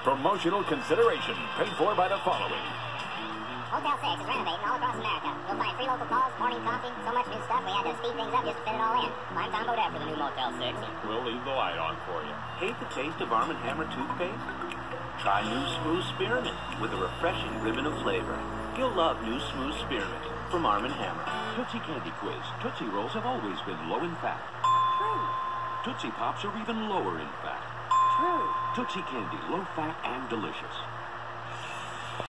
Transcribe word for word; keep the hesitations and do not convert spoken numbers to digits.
Promotional consideration paid for by the following. Motel six is renovating all across America. You'll find free local calls, morning coffee, so much new stuff we had to speed things up just to fit it all in. I'm Tom Bodette for the new Motel six. We'll leave the light on for you. Hate the taste of Arm and Hammer toothpaste? Try new Smooth Spearmint with a refreshing ribbon of flavor. You'll love new Smooth Spearmint from Arm and Hammer. Tootsie Candy Quiz. Tootsie Rolls have always been low in fat. True. Tootsie Pops are even lower in fat. True. Tootsie Candy, low fat and delicious.